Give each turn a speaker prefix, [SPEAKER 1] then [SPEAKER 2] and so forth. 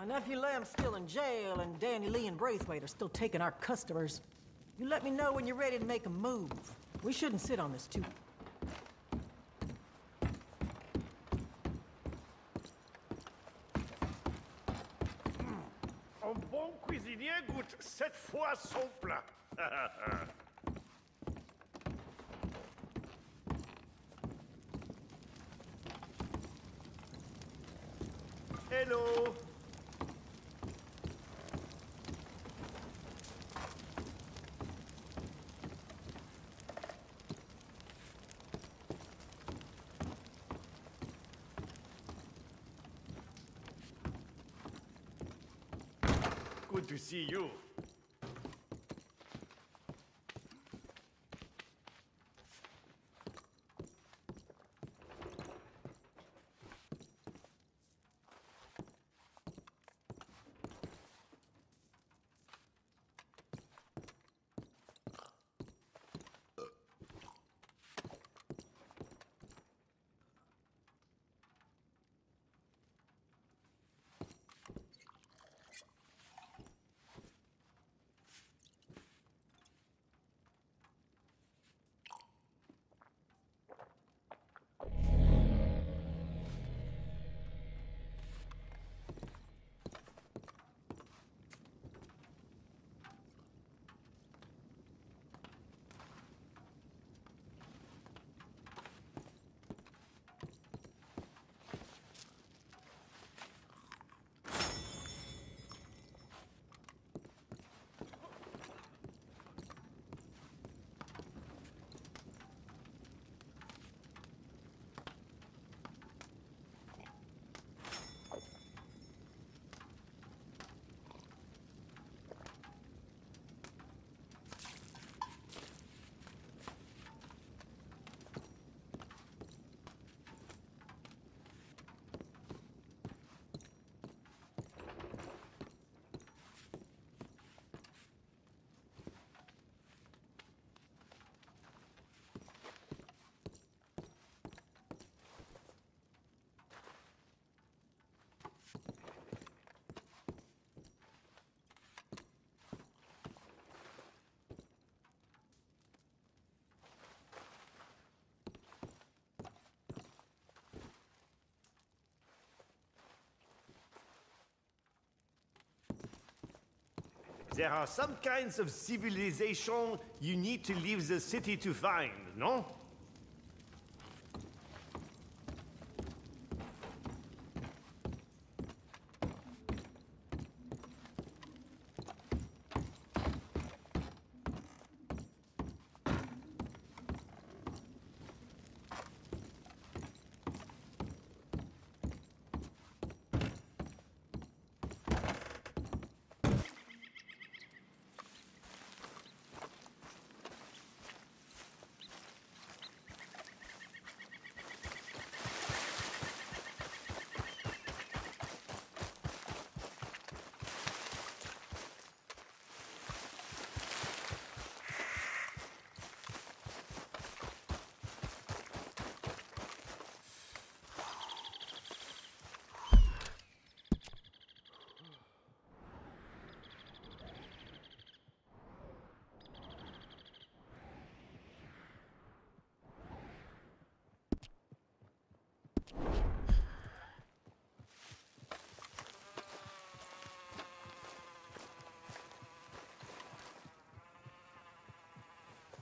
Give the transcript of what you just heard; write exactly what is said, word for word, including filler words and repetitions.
[SPEAKER 1] My nephew Lem's still in jail, and Danny Lee and Braithwaite are still taking our customers. You let me know when you're ready to make a move. We shouldn't sit on this too.
[SPEAKER 2] Un bon cuisinier goûte sept fois son plat. Hello. Good to see you. There are some kinds of civilization you need to leave the city to find, no?